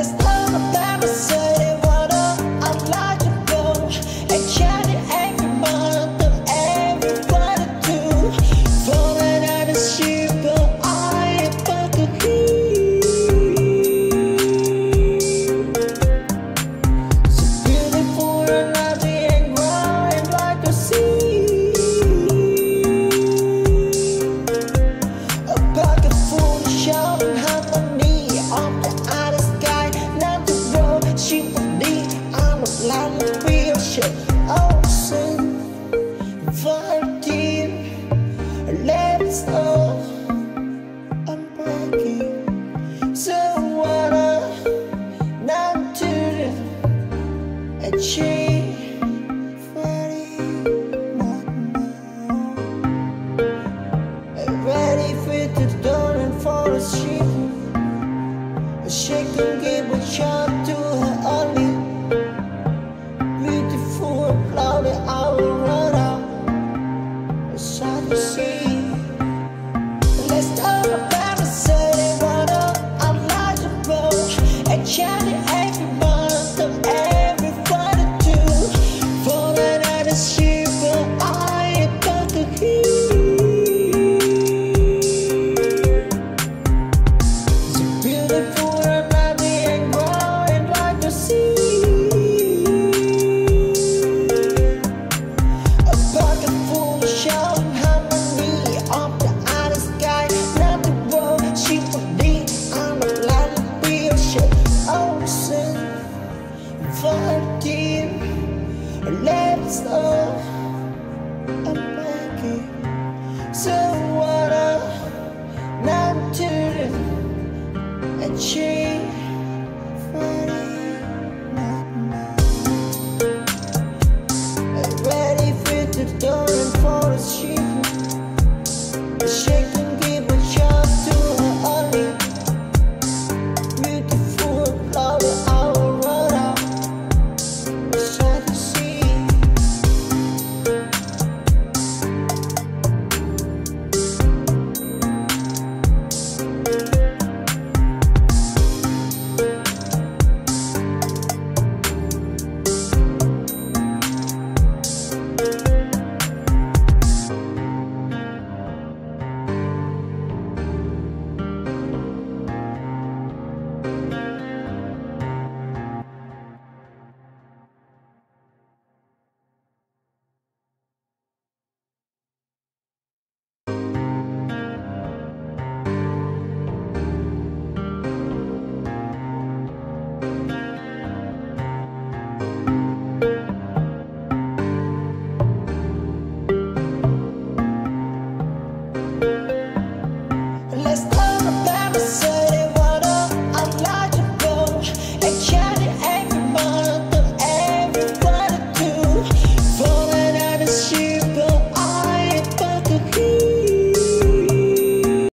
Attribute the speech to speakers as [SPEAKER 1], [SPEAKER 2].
[SPEAKER 1] Let's talk about the city water. I'd like to go and chat it every month of everyone to do. Falling out of sheep, but I ain't fucking here. So beautiful and lovely and growing like the sea. A pocket full of shouting harmony on the outer sky. Not the road she would need. I'm a blind real shit. Ocean, deep. Let's go. I'm breaking. So what not to achieve. Ready for the door and for the sheep. She can give a shot to her only. Beautiful and lovely, I will run out. Sad to see. Let's talk about the city water. I'd like to go and chat it every month of everyone to do. Falling out of sheep, but I ain't fucking here. So beautiful and lovely and growing like the sea. A pocket full of shouting harmony on the outer sky. Not the world she would need. I'm a blind real shit. Ocean, deep. Let's go. I'm begging. So what not to achieve.